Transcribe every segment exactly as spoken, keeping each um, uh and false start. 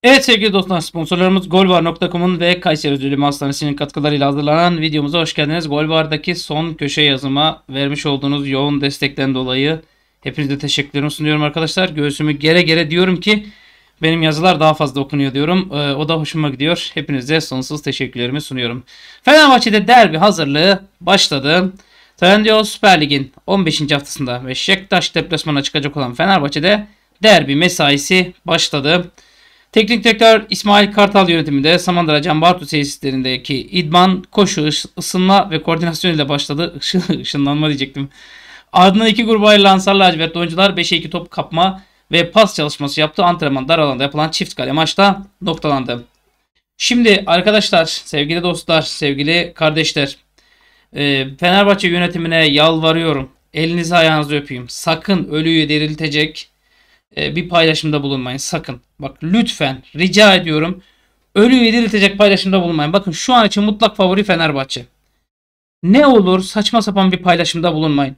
Evet sevgili dostlar, sponsorlarımız golvar nokta com'un ve Kayseri Özülüm Hastanesi'nin katkılarıyla hazırlanan videomuza hoş geldiniz. Golvar'daki son köşe yazıma vermiş olduğunuz yoğun destekten dolayı hepinize teşekkürlerimi sunuyorum arkadaşlar. Göğsümü gere gere diyorum ki benim yazılar daha fazla okunuyor diyorum. Ee, o da hoşuma gidiyor. Hepinize sonsuz teşekkürlerimi sunuyorum. Fenerbahçe'de derbi hazırlığı başladı. Trendyol Süper Lig'in on beşinci haftasında ve Beşiktaş deplasmanına çıkacak olan Fenerbahçe'de derbi mesaisi başladı. Teknik direktör İsmail Kartal yönetiminde Samandıra Can Bartu tesislerindeki idman, koşu, ısınma ve koordinasyon ile başladı. Işınlanma diyecektim. Ardından iki gruba ayrılan sarı lacivert oyuncular beşe iki top kapma ve pas çalışması yaptı. Antrenman dar alanda yapılan çift kale maçta noktalandı. Şimdi arkadaşlar, sevgili dostlar, sevgili kardeşler, Fenerbahçe yönetimine yalvarıyorum. Elinizi ayağınızı öpeyim. Sakın ölüyü diriltecek bir paylaşımda bulunmayın. Sakın. Bak lütfen rica ediyorum. Ölüyü diriltecek paylaşımda bulunmayın. Bakın şu an için mutlak favori Fenerbahçe. Ne olur saçma sapan bir paylaşımda bulunmayın.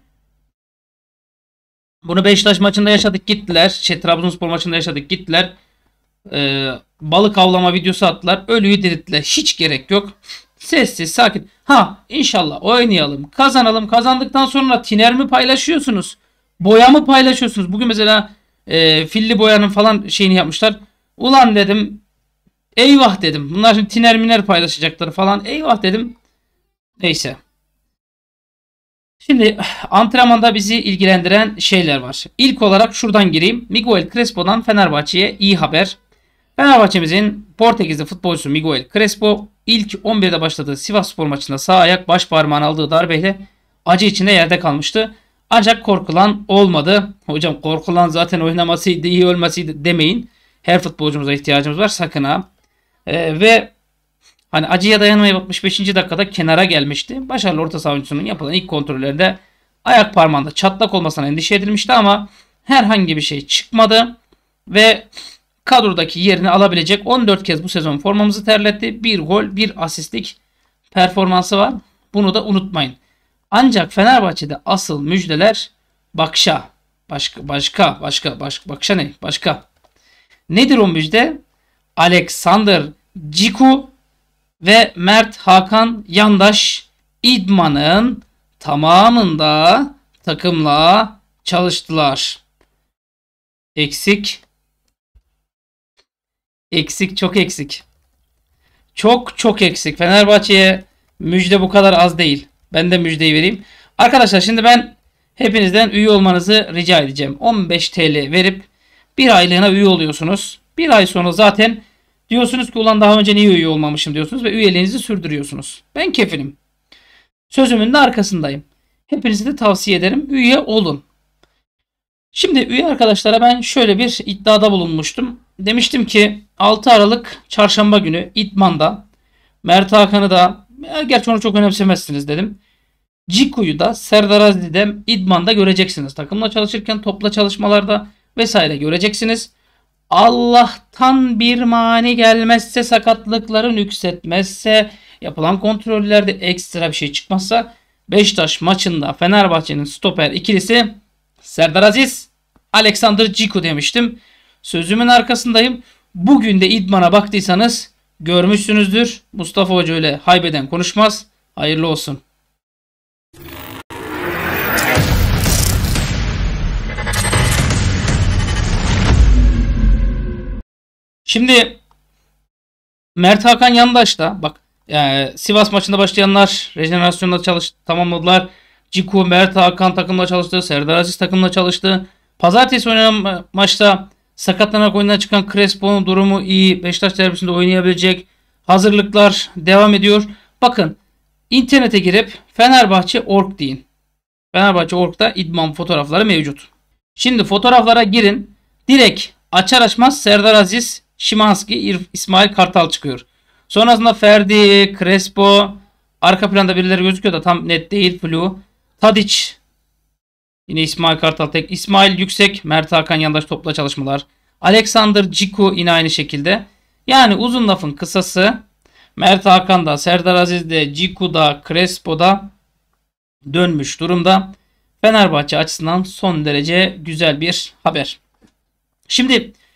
Bunu Beşiktaş maçında yaşadık gittiler. Şey, Trabzonspor maçında yaşadık gittiler. Ee, balık avlama videosu attılar. Ölüyü dirilttiler. Hiç gerek yok. Sessiz sakin. Ha inşallah oynayalım. Kazanalım. Kazandıktan sonra tiner mi paylaşıyorsunuz? Boya mı paylaşıyorsunuz? Bugün mesela e, filli boyanın falan şeyini yapmışlar. Ulan dedim. Eyvah dedim. Bunlar şimdi tiner miner paylaşacaklar falan. Eyvah dedim. Neyse. Şimdi antrenmanda bizi ilgilendiren şeyler var. İlk olarak şuradan gireyim. Miguel Crespo'dan Fenerbahçe'ye iyi haber. Fenerbahçe'mizin Portekizli futbolcusu Miguel Crespo ilk on birde başladığı Sivasspor maçında sağ ayak baş parmağına aldığı darbeyle acı içinde yerde kalmıştı. Ancak korkulan olmadı. Hocam korkulan zaten oynamasıydı, iyi ölmesiydi demeyin. Her futbolcumuza ihtiyacımız var sakın ha. Ee, ve hani acıya dayanamayıp altmış beşinci dakikada kenara gelmişti. Başarılı orta saha oyuncusunun yapılan ilk kontrollerinde ayak parmağında çatlak olmasına endişe edilmişti ama herhangi bir şey çıkmadı. Ve kadrodaki yerini alabilecek on dört kez bu sezon formamızı terletti. Bir gol, bir asistlik performansı var. Bunu da unutmayın. Ancak Fenerbahçe'de asıl müjdeler Bakşa. Başka, başka, başka, başka, Bakşa ne? Başka. Nedir o müjde? Alexander Ciku ve Mert Hakan Yandaş idmanın tamamında takımla çalıştılar. Eksik. Eksik, çok eksik. Çok çok eksik. Fenerbahçe'ye müjde bu kadar az değil. Ben de müjdeyi vereyim. Arkadaşlar şimdi ben hepinizden üye olmanızı rica edeceğim. on beş T L verip bir aylığına üye oluyorsunuz. Bir ay sonra zaten diyorsunuz ki ulan daha önce niye üye olmamışım diyorsunuz ve üyeliğinizi sürdürüyorsunuz. Ben kefilim. Sözümün de arkasındayım. Hepinize de tavsiye ederim. Üye olun. Şimdi üye arkadaşlara ben şöyle bir iddiada bulunmuştum. Demiştim ki altı Aralık çarşamba günü İdman'da Mert Hakan'ı da, gerçi onu çok önemsemezsiniz dedim. Ciku'yu da Serdar Aziz'de İdman'da göreceksiniz. Takımla çalışırken topla çalışmalarda vesaire göreceksiniz. Allah'tan bir mani gelmezse, sakatlıkları nüksetmezse, yapılan kontrollerde ekstra bir şey çıkmazsa Beşiktaş maçında Fenerbahçe'nin stoper ikilisi Serdar Aziz, Alexander Ciku demiştim. Sözümün arkasındayım. Bugün de idmana baktıysanız görmüşsünüzdür. Mustafa Hoca öyle haybeden konuşmaz. Hayırlı olsun. Şimdi Mert Hakan Yandaş da bak e, Sivas maçında başlayanlar rejenerasyonda çalış tamamladılar. Ciku, Mert Hakan takımla çalıştı. Serdar Aziz takımla çalıştı. Pazartesi oynanan maçta sakatlanarak oyundan çıkan Crespo'nun durumu iyi. Beşiktaş derbisinde oynayabilecek. Hazırlıklar devam ediyor. Bakın internete girip Fenerbahçe nokta org deyin. Fenerbahçe nokta org'da idman fotoğrafları mevcut. Şimdi fotoğraflara girin. Direkt açar açmaz Serdar Aziz, Şimanski, İsmail Kartal çıkıyor. Sonrasında Ferdi, Crespo, arka planda birileri gözüküyor da tam net değil, flu. Tadic, yine İsmail Kartal tek, İsmail Yüksek, Mert Hakan Yandaş topla çalışmalar. Alexander Ciku yine aynı şekilde. Yani uzun lafın kısası Mert Hakan'da, Serdar Aziz'de, Ciku'da, Crespo'da dönmüş durumda. Fenerbahçe açısından son derece güzel bir haber. Şimdi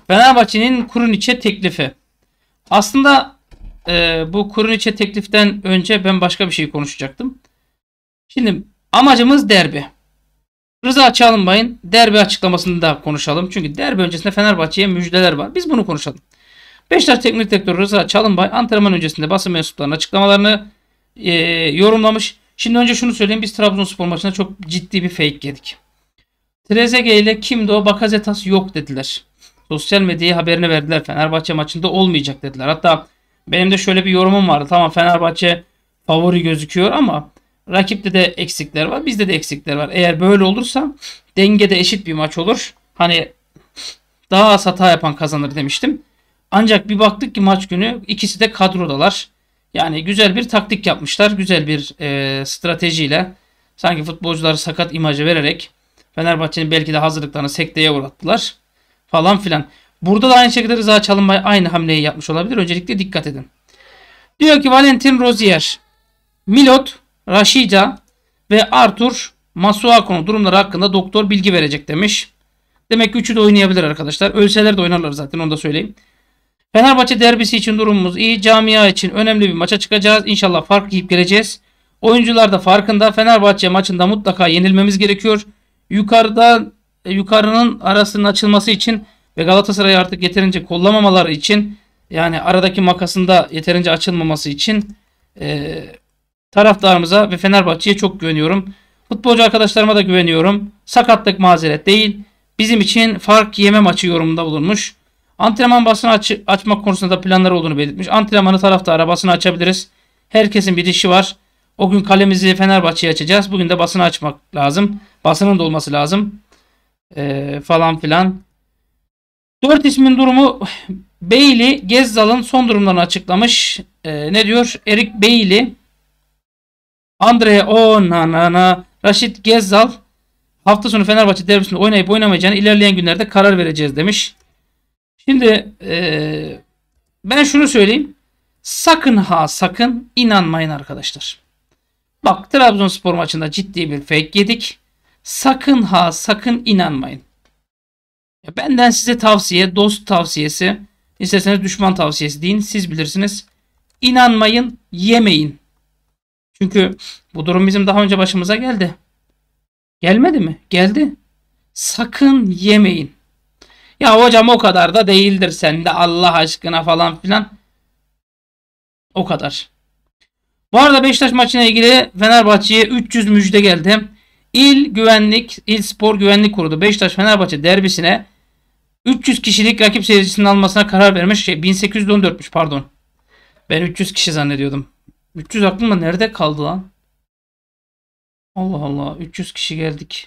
Fenerbahçe'nin Krunić'e teklifi. Aslında e, bu Krunić'e tekliften önce ben başka bir şey konuşacaktım. Şimdi amacımız derbi. Rıza Çalınbay'ın derbi açıklamasını da konuşalım. Çünkü derbi öncesinde Fenerbahçe'ye müjdeler var. Biz bunu konuşalım. Beşiktaş Teknik Direktörü Rıza Çalınbay antrenman öncesinde basın mensuplarının açıklamalarını e, yorumlamış. Şimdi önce şunu söyleyeyim. Biz Trabzonspor maçında çok ciddi bir fake yedik. Trezeguet ile kimdi o? Bakasetas yok dediler. Sosyal medyaya haberini verdiler. Fenerbahçe maçında olmayacak dediler. Hatta benim de şöyle bir yorumum vardı. Tamam, Fenerbahçe favori gözüküyor ama rakipte de eksikler var. Bizde de eksikler var. Eğer böyle olursa dengede eşit bir maç olur. Hani daha az hata yapan kazanır demiştim. Ancak bir baktık ki maç günü ikisi de kadrodalar. Yani güzel bir taktik yapmışlar. Güzel bir e, stratejiyle sanki futbolcuları sakat imajı vererek Fenerbahçe'nin belki de hazırlıklarını sekteye uğrattılar falan filan. Burada da aynı şekilde Rıza Çalınbay aynı hamleyi yapmış olabilir. Öncelikle dikkat edin. Diyor ki Valentin Rozier, Milot, Rashica ve Artur Masuaku'nun durumları hakkında doktor bilgi verecek demiş. Demek ki üçü de oynayabilir arkadaşlar. Ölseler de oynarlar zaten, onu da söyleyeyim. Fenerbahçe derbisi için durumumuz iyi. Camia için önemli bir maça çıkacağız. İnşallah fark yiyip geleceğiz. Oyuncular da farkında. Fenerbahçe maçında mutlaka yenilmemiz gerekiyor. Yukarıda yukarının arasının açılması için ve Galatasaray'ı artık yeterince kollamamaları için, yani aradaki makasında yeterince açılmaması için e, taraftarımıza ve Fenerbahçe'ye çok güveniyorum. Futbolcu arkadaşlarıma da güveniyorum. Sakatlık mazeret değil. Bizim için fark yeme maçı yorumunda bulunmuş. Antrenman basını aç açmak konusunda da planları olduğunu belirtmiş. Antrenmanı taraftara basını açabiliriz. Herkesin bir dişi var. O gün kalemizi Fenerbahçe'ye açacağız. Bugün de basını açmak lazım. Basının da olması lazım. Ee, falan filan. Dört ismin durumu Bailey, Gezzal'ın son durumlarını açıklamış. Ee, ne diyor? Erik Bailey, Andre Onana, Raşit Gezzal hafta sonu Fenerbahçe derbisinde oynayıp oynamayacağını ilerleyen günlerde karar vereceğiz demiş. Şimdi ee, ben şunu söyleyeyim. Sakın ha sakın inanmayın arkadaşlar. Bak, Trabzonspor maçında ciddi bir fake yedik. Sakın ha sakın inanmayın. Ya benden size tavsiye, dost tavsiyesi, isterseniz düşman tavsiyesi deyin, siz bilirsiniz. İnanmayın, yemeyin. Çünkü bu durum bizim daha önce başımıza geldi. Gelmedi mi? Geldi. Sakın yemeyin. Ya hocam o kadar da değildir sen de Allah aşkına falan filan. O kadar. Bu arada Beşiktaş maçına ilgili Fenerbahçe'ye üç yüz müjde geldi. İl Güvenlik, İl Spor Güvenlik Kurulu Beşiktaş Fenerbahçe derbisine üç yüz kişilik rakip seyircisinin almasına karar vermiş. Şey, bin sekiz yüz on dörtmüş pardon. Ben üç yüz kişi zannediyordum. üç yüz aklımda nerede kaldı lan? Allah Allah, üç yüz kişi geldik.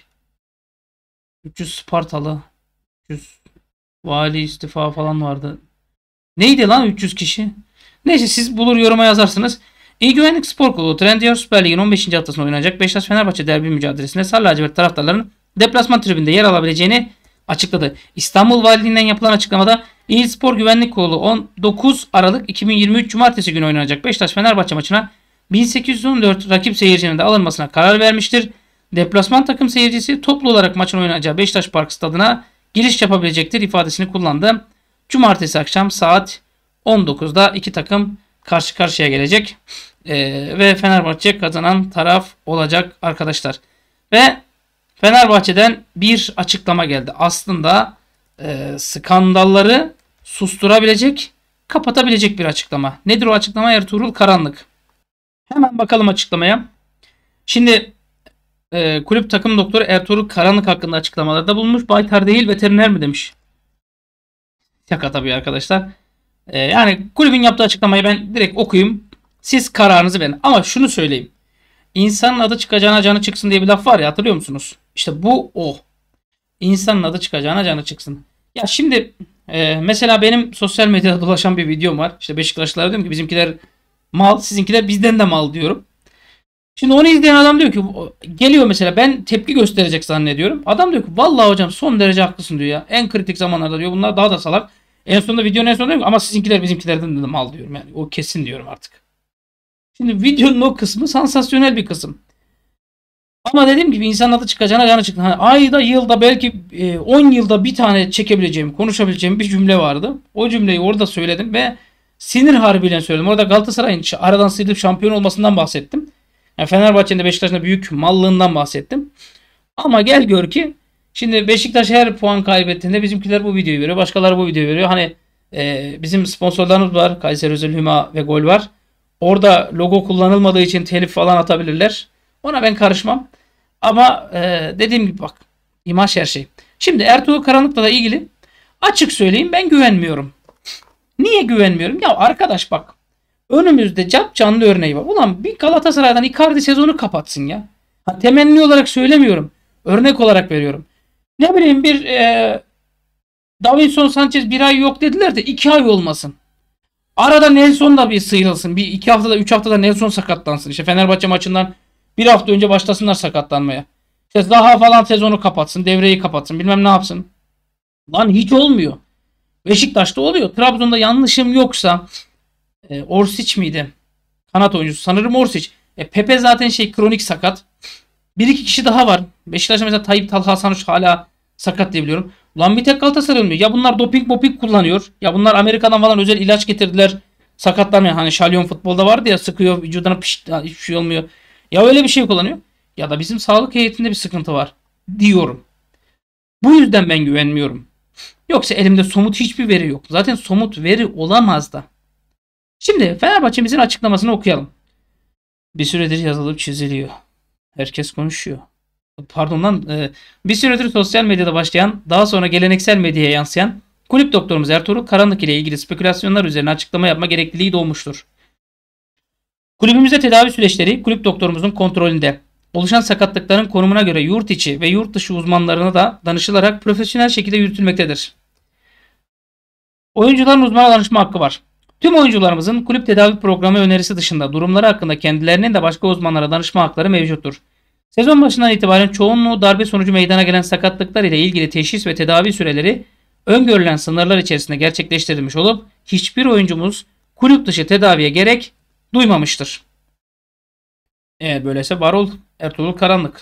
üç yüz Spartalı. üç yüz vali istifa falan vardı. Neydi lan üç yüz kişi? Neyse, siz bulur yoruma yazarsınız. İl Güvenlik Spor Kurulu Trendyol Süper Lig'in on beşinci haftasında oynanacak Beşiktaş Fenerbahçe derbi mücadelesinde Sarı lacivert taraftarların deplasman tribünde yer alabileceğini açıkladı. İstanbul Valiliğinden yapılan açıklamada İl Spor Güvenlik Kurulu on dokuz Aralık iki bin yirmi üç Cumartesi günü oynanacak Beşiktaş Fenerbahçe maçına bin sekiz yüz on dört rakip seyircinin de alınmasına karar vermiştir. Deplasman takım seyircisi toplu olarak maçın oynanacağı Beşiktaş Park stadına giriş yapabilecektir ifadesini kullandı. Cumartesi akşam saat on dokuzda iki takım karşı karşıya gelecek. Ee, ve Fenerbahçe kazanan taraf olacak arkadaşlar. Ve Fenerbahçe'den bir açıklama geldi. Aslında e, skandalları susturabilecek, kapatabilecek bir açıklama. Nedir o açıklama? Ertuğrul Karanlık. Hemen bakalım açıklamaya. Şimdi e, kulüp takım doktoru Ertuğrul Karanlık hakkında açıklamalarda bulunmuş. Baytar değil veteriner mi demiş. Şaka tabii arkadaşlar. E, yani kulübün yaptığı açıklamayı ben direkt okuyayım. Siz kararınızı verin. Ama şunu söyleyeyim. İnsanın adı çıkacağına canı çıksın diye bir laf var ya, hatırlıyor musunuz? İşte bu o. İnsanın adı çıkacağına canı çıksın. Ya şimdi e, mesela benim sosyal medyada dolaşan bir videom var. İşte Beşiktaşlılara diyorum ki bizimkiler mal, sizinkiler bizden de mal diyorum. Şimdi onu izleyen adam diyor ki, geliyor mesela, ben tepki gösterecek zannediyorum. Adam diyor ki vallahi hocam son derece haklısın diyor ya. En kritik zamanlarda diyor bunlar daha da salak. En sonunda videonun en sonunda diyor ki, ama sizinkiler bizimkilerden de mal diyorum. Yani o kesin diyorum artık. Şimdi videonun o kısmı sansasyonel bir kısım. Ama dediğim gibi insanın adı çıkacağına canı çıktı. Hani ayda, yılda, belki e, on yılda bir tane çekebileceğim, konuşabileceğim bir cümle vardı. O cümleyi orada söyledim ve sinir harbiyle söyledim. Orada Galatasaray'ın aradan sıyrılıp şampiyon olmasından bahsettim. Yani Fenerbahçe'nin de Beşiktaş'ın da büyük mallığından bahsettim. Ama gel gör ki şimdi Beşiktaş her puan kaybettiğinde bizimkiler bu videoyu veriyor. Başkaları bu videoyu veriyor. Hani e, bizim sponsorlarımız var. Kayseri Özel Hüma ve Gol var. Orada logo kullanılmadığı için telif falan atabilirler. Ona ben karışmam. Ama e, dediğim gibi bak, imaj her şey. Şimdi Ertuğrul Karanlık'la da ilgili açık söyleyeyim, ben güvenmiyorum. Niye güvenmiyorum? Ya arkadaş bak, önümüzde cap canlı örneği var. Ulan bir Galatasaray'dan Icardi sezonu kapatsın ya. Ha, temenni olarak söylemiyorum. Örnek olarak veriyorum. Ne bileyim bir e, Davinson Sanchez bir ay yok dediler de iki ay olmasın. Arada Nelson da bir sıyrılsın. Bir iki haftada, üç haftada Nelson sakatlansın. İşte Fenerbahçe maçından bir hafta önce başlasınlar sakatlanmaya. İşte Zaha falan sezonu kapatsın. Devreyi kapatsın. Bilmem ne yapsın. Lan hiç olmuyor. Beşiktaş'ta oluyor. Trabzon'da yanlışım yoksa e, Orsic miydi? Kanat oyuncusu. Sanırım Orsic. E, Pepe zaten şey kronik sakat. Bir iki kişi daha var. Beşiktaş'ta mesela Tayyip Talha Sanuç hala sakat diye biliyorum. Ulan bir tek Galatasaray olmuyor. Ya bunlar doping moping kullanıyor. Ya bunlar Amerika'dan falan özel ilaç getirdiler. Sakatlanmıyor. Hani şalyon futbolda vardı ya, sıkıyor vücuduna, pişt, hiçbir şey olmuyor. Ya öyle bir şey kullanıyor. Ya da bizim sağlık heyetinde bir sıkıntı var diyorum. Bu yüzden ben güvenmiyorum. Yoksa elimde somut hiçbir veri yok. Zaten somut veri olamaz da. Şimdi Fenerbahçe'mizin açıklamasını okuyalım. Bir süredir yazılıp çiziliyor. Herkes konuşuyor. Pardon lan. E, bir süredir sosyal medyada başlayan, daha sonra geleneksel medyaya yansıyan kulüp doktorumuz Ertuğrul Karanlık ile ilgili spekülasyonlar üzerine açıklama yapma gerekliliği doğmuştur. Kulübümüzde tedavi süreçleri kulüp doktorumuzun kontrolünde. Oluşan sakatlıkların konumuna göre yurt içi ve yurt dışı uzmanlarına da danışılarak profesyonel şekilde yürütülmektedir. Oyuncuların uzmana danışma hakkı var. Tüm oyuncularımızın kulüp tedavi programı önerisi dışında durumları hakkında kendilerinin de başka uzmanlara danışma hakları mevcuttur. Sezon başından itibaren çoğunluğu darbe sonucu meydana gelen sakatlıklar ile ilgili teşhis ve tedavi süreleri öngörülen sınırlar içerisinde gerçekleştirilmiş olup hiçbir oyuncumuz kulüp dışı tedaviye gerek duymamıştır. Eğer böyleyse var ol Ertuğrul Karanlık.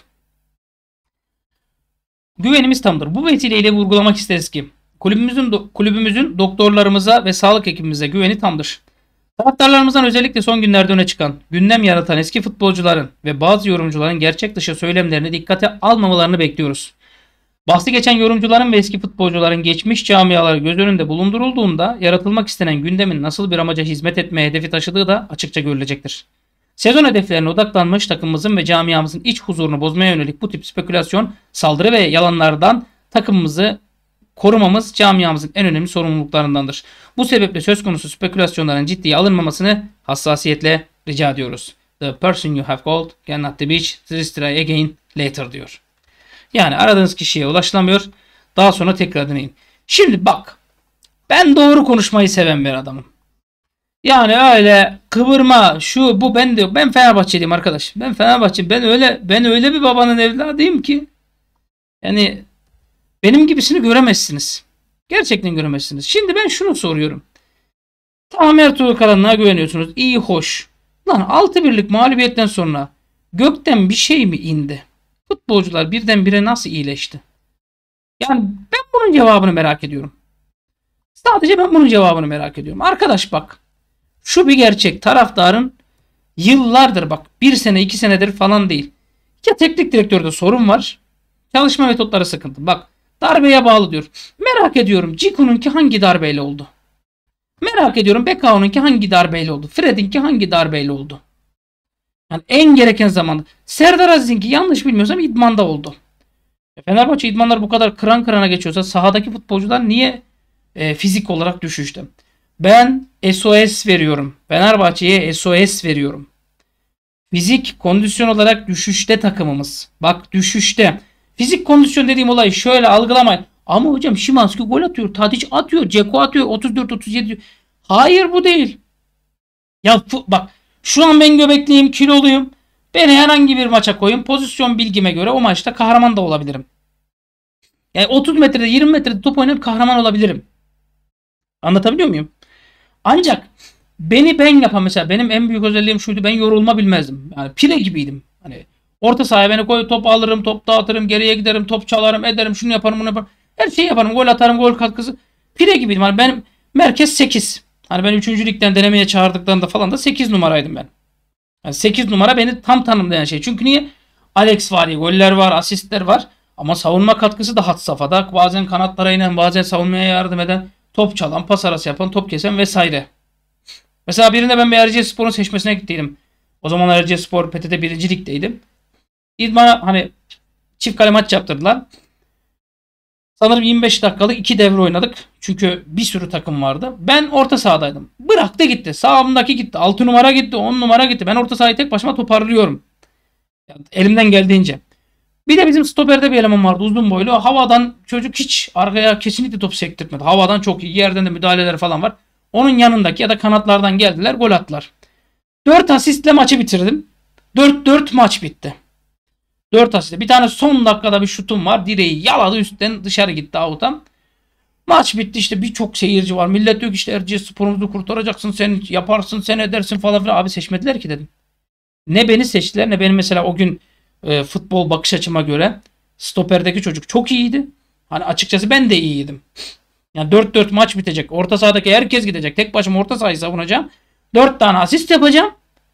Güvenimiz tamdır. Bu vesileyle vurgulamak isteriz ki kulübümüzün do- kulübümüzün doktorlarımıza ve sağlık ekibimize güveni tamdır. Taraftarlarımızdan özellikle son günlerde öne çıkan, gündem yaratan eski futbolcuların ve bazı yorumcuların gerçek dışı söylemlerini dikkate almamalarını bekliyoruz. Bahsi geçen yorumcuların ve eski futbolcuların geçmiş camiaları göz önünde bulundurulduğunda yaratılmak istenen gündemin nasıl bir amaca hizmet etmeye hedefi taşıdığı da açıkça görülecektir. Sezon hedeflerine odaklanmış takımımızın ve camiamızın iç huzurunu bozmaya yönelik bu tip spekülasyon, saldırı ve yalanlardan takımımızı korumamız camiamızın en önemli sorumluluklarındandır. Bu sebeple söz konusu spekülasyonların ciddiye alınmamasını hassasiyetle rica ediyoruz. The person you have called cannot be reached. Please try again later diyor. Yani aradığınız kişiye ulaşılamıyor. Daha sonra tekrar deneyin. Şimdi bak, ben doğru konuşmayı seven bir adamım. Yani öyle kıvırma şu bu, ben de ben Fenerbahçeliyim arkadaş. Ben Fenerbahçe, ben öyle ben öyle bir babanın evladıyım ki yani benim gibisini göremezsiniz. Gerçekten göremezsiniz. Şimdi ben şunu soruyorum. Tamam, Ertuğrul Karanlık'a güveniyorsunuz. İyi hoş. Lan altı birlik mağlubiyetten sonra gökten bir şey mi indi? Futbolcular birdenbire nasıl iyileşti? Yani ben bunun cevabını merak ediyorum. Sadece ben bunun cevabını merak ediyorum. Arkadaş bak. Şu bir gerçek. Taraftarın yıllardır, bak bir sene iki senedir falan değil. Ya teknik direktörde sorun var. Çalışma metotları sıkıntı. Bak, darbeye bağlı diyor. Merak ediyorum Ciku'nunki hangi darbeyle oldu? Merak ediyorum Bekao'nunki hangi darbeyle oldu? Fred'inki hangi darbeyle oldu? Yani en gereken zamanda. Serdar Aziz'inki yanlış bilmiyorsam idmanda oldu. Fenerbahçe idmanlar bu kadar kıran kırana geçiyorsa sahadaki futbolcular niye e, fizik olarak düşüştü? Ben S O S veriyorum. Fenerbahçe'ye S O S veriyorum. Fizik kondisyon olarak düşüşte takımımız. Bak, düşüşte. Fizik kondisyon dediğim olay şöyle algılamayın. Ama hocam Szymański gol atıyor. Tadic atıyor. Dzeko atıyor. otuz dört otuz yedi. Hayır, bu değil. Ya bak, şu an ben göbekliyim, kiloluyum. Beni herhangi bir maça koyun. Pozisyon bilgime göre o maçta kahraman da olabilirim. Yani otuz metrede yirmi metrede top oynayıp kahraman olabilirim. Anlatabiliyor muyum? Ancak beni ben yapan, mesela benim en büyük özelliğim şuydu: ben yorulma bilmezdim. Yani pire gibiydim. Hani Orta sahaya beni koy, top alırım, top dağıtırım, geriye giderim, top çalarım, ederim, şunu yaparım, bunu yaparım. Her şeyi yaparım. Gol atarım, gol katkısı. Pire gibiydim. Hani benim merkez sekiz. Hani ben üçüncü ligden denemeye çağırdıklarında falan da sekiz numaraydım ben. Yani sekiz numara beni tam tanımlayan şey. Çünkü niye? Alex var ya, goller var, asistler var. Ama savunma katkısı da had safhada. Bazen kanatlara inen, bazen savunmaya yardım eden, top çalan, pas arası yapan, top kesen vesaire. Mesela birinde ben bir Erciyesspor'un seçmesine gittiydim. O zaman Erciyesspor P T T birinci ligdeydim. İdman'a hani çift kale maç yaptırdılar. Sanırım yirmi beş dakikalık iki devre oynadık. Çünkü bir sürü takım vardı. Ben orta sahadaydım. Bıraktı gitti. Sağımdaki gitti. altı numara gitti. on numara gitti. Ben orta sahayı tek başıma toparlıyorum. Yani elimden geldiğince. Bir de bizim stoperde bir eleman vardı. Uzun boylu. Havadan çocuk hiç arkaya kesinlikle top sektirtmedi. Havadan çok iyi. Yerden de müdahaleler falan var. Onun yanındaki ya da kanatlardan geldiler. Gol attılar. dört asistle maçı bitirdim. dört dört maç bitti. dört asist. Bir tane son dakikada bir şutum var. Direği yaladı, üstten dışarı gitti out'a. Maç bitti, işte birçok seyirci var. Millet diyor ki işte Erciyesspor'umuzu kurtaracaksın, sen yaparsın, sen edersin falan filan. Abi seçmediler ki dedim. Ne beni seçtiler ne benim mesela o gün e, futbol bakış açıma göre stoperdeki çocuk çok iyiydi. Hani açıkçası ben de iyiydim. Yani dört dört maç bitecek. Orta sahadaki herkes gidecek. Tek başıma orta sahayı savunacağım. dört tane asist yapacağım.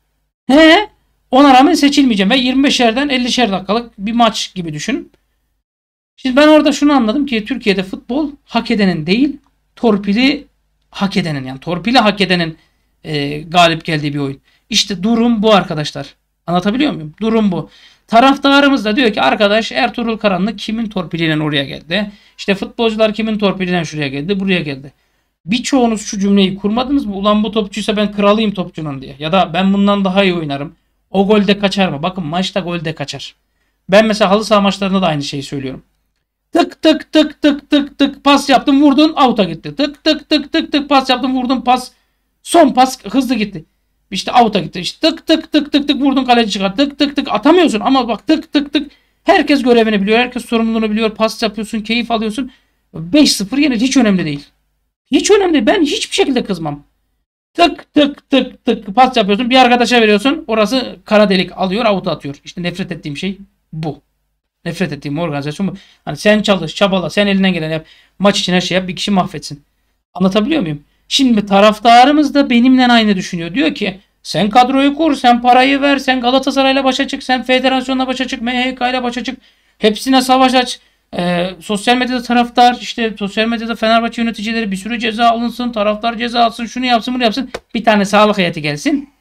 He? Ona rağmen seçilmeyeceğim ve yirmi beşerden ellişer dakikalık bir maç gibi düşün. Şimdi ben orada şunu anladım ki Türkiye'de futbol hak edenin değil, torpili hak edenin, yani torpili hak edenin e, galip geldiği bir oyun. İşte durum bu arkadaşlar. Anlatabiliyor muyum? Durum bu. Taraftarımız da diyor ki arkadaş Ertuğrul Karanlık kimin torpiliyle oraya geldi? İşte futbolcular kimin torpiliyle şuraya geldi, buraya geldi. Birçoğunuz şu cümleyi kurmadınız mı? Ulan bu topçuysa ben kralıyım topçunun diye. Ya da ben bundan daha iyi oynarım. O golde kaçar mı? Bakın maçta golde kaçar. Ben mesela halı saha maçlarında da aynı şeyi söylüyorum. Tık tık tık tık tık tık pas yaptım, vurdun, out'a gitti. Tık tık tık tık tık pas yaptım, vurdun, pas son pas hızlı gitti. İşte out'a gitti. İşte tık tık tık tık tık vurdun, kaleci çıkar. Tık tık tık atamıyorsun ama bak tık tık tık herkes görevini biliyor. Herkes sorumluluğunu biliyor. Pas yapıyorsun, keyif alıyorsun. beş sıfır yenir, hiç önemli değil. Hiç önemli değil. Ben hiçbir şekilde kızmam. Tık tık tık tık pas yapıyorsun. Bir arkadaşa veriyorsun. Orası kara delik alıyor, out'a atıyor. İşte nefret ettiğim şey bu. Nefret ettiğim organizasyon bu. Hani sen çalış, çabala, sen elinden gelen yap. Maç için her şey yap, bir kişi mahvetsin. Anlatabiliyor muyum? Şimdi taraftarımız da benimle aynı düşünüyor. Diyor ki sen kadroyu kur, sen parayı ver, sen Galatasaray'la başa çık, sen federasyonla başa çık, M H K ile başa çık. Hepsine savaş aç. Ee, sosyal medyada taraftar, işte sosyal medyada Fenerbahçe yöneticileri bir sürü ceza alınsın, taraftar ceza alsın, şunu yapsın, bunu yapsın. Bir tane sağlık heyeti gelsin.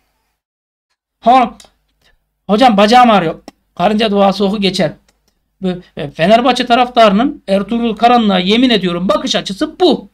Ha, hocam bacağım ağrıyor. Karınca duası oku geçer. Fenerbahçe taraftarının Ertuğrul Karanlık'a yemin ediyorum bakış açısı bu.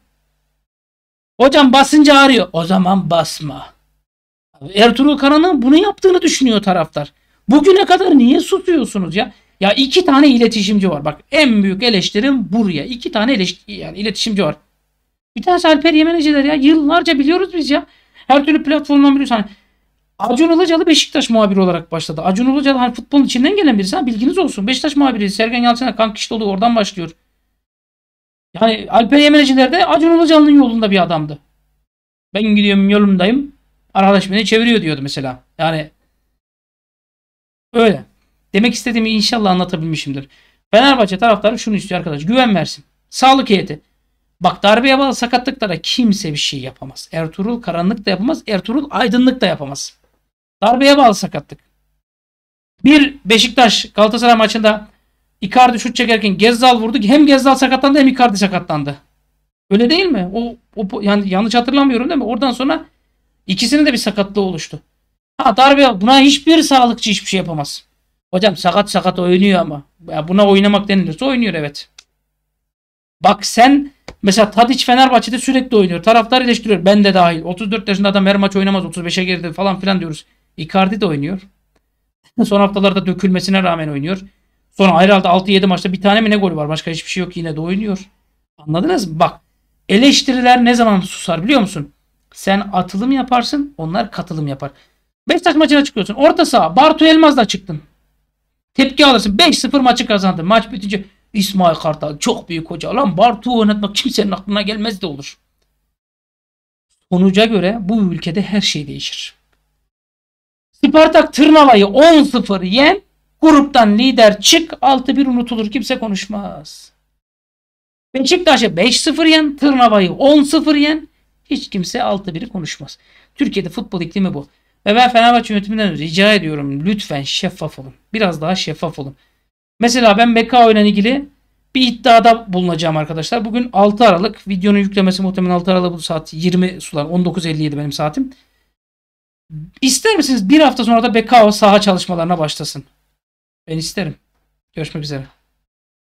Hocam basınca ağrıyor. O zaman basma. Ertuğrul Karanlık'ın bunu yaptığını düşünüyor taraftar. Bugüne kadar niye susuyorsunuz ya? Ya iki tane iletişimci var. Bak en büyük eleştirim buraya. İki tane eleştir yani iletişimci var. Bir tanesi Alper Yemeneciler ya. Yıllarca biliyoruz biz ya. Her türlü platformdan biliyoruz. Hani Acun Ilıcalı Beşiktaş muhabiri olarak başladı. Acun Ilıcalı hani futbolun içinden gelen birisi. Ha, bilginiz olsun. Beşiktaş muhabiri. Sergen Yalçın'a kank işte oluyor. Oradan başlıyor. Yani Alper Yemeneciler de Acun Ilıcalı'nın yolunda bir adamdı. Ben gidiyorum yolumdayım. Arkadaş beni çeviriyor diyordu mesela. Yani öyle. Demek istediğimi inşallah anlatabilmişimdir. Fenerbahçe taraftarı şunu istiyor arkadaş. Güven versin. Sağlık heyeti. Bak darbeye bağlı sakatlıklara kimse bir şey yapamaz. Ertuğrul Karanlık da yapamaz. Ertuğrul Aydınlık da yapamaz. Darbeye bağlı sakatlık. Bir Beşiktaş Galatasaray maçında Icardi şut çekerken Gezzal vurdu ki hem Gezzal sakatlandı hem Icardi sakatlandı. Öyle değil mi? O, o yani yanlış hatırlamıyorum değil mi? Oradan sonra ikisinin de bir sakatlığı oluştu. Ha darbe, buna hiçbir sağlıkçı hiçbir şey yapamaz. Hocam sakat sakat oynuyor ama. Ya buna oynamak denilirse oynuyor evet. Bak sen mesela Tadiç Fenerbahçe'de sürekli oynuyor. Taraftar eleştiriyor. Ben de dahil. otuz dört yaşında adam her maç oynamaz. otuz beşe girdi falan filan diyoruz. Icardi de oynuyor. Son haftalarda dökülmesine rağmen oynuyor. Sonra herhalde altı yedi maçta bir tane mi ne golü var. Başka hiçbir şey yok. Yine de oynuyor. Anladınız mı? Bak eleştiriler ne zaman susar biliyor musun? Sen atılım yaparsın. Onlar katılım yapar. Beşiktaş maçına çıkıyorsun. Orta saha. Bartu Elmaz'la çıktın. Tepki alırsın. beş sıfır maçı kazandın. Maç bitince İsmail Kartal çok büyük hoca. Lan Bartu'yu oynatmak kimsenin aklına gelmez de olur. Sonuca göre bu ülkede her şey değişir. Spartak Tırnava'yı on sıfır yen. Gruptan lider çık, altı bir unutulur, kimse konuşmaz. Beşiktaş'a beş sıfır yen, Tırnava'yı on sıfır yen, hiç kimse altı biri konuşmaz. Türkiye'de futbol iklimi bu. Ve ben Fenerbahçe yönetiminden rica ediyorum, lütfen şeffaf olun. Biraz daha şeffaf olun. Mesela ben B K O ile ilgili bir iddiada bulunacağım arkadaşlar. Bugün altı Aralık. Videonun yüklemesi muhtemelen altı Aralık, bu saat yirmi sular. on dokuz elli yedi benim saatim. İster misiniz bir hafta sonra da B K O saha çalışmalarına başlasın? Ben isterim. Görüşmek üzere.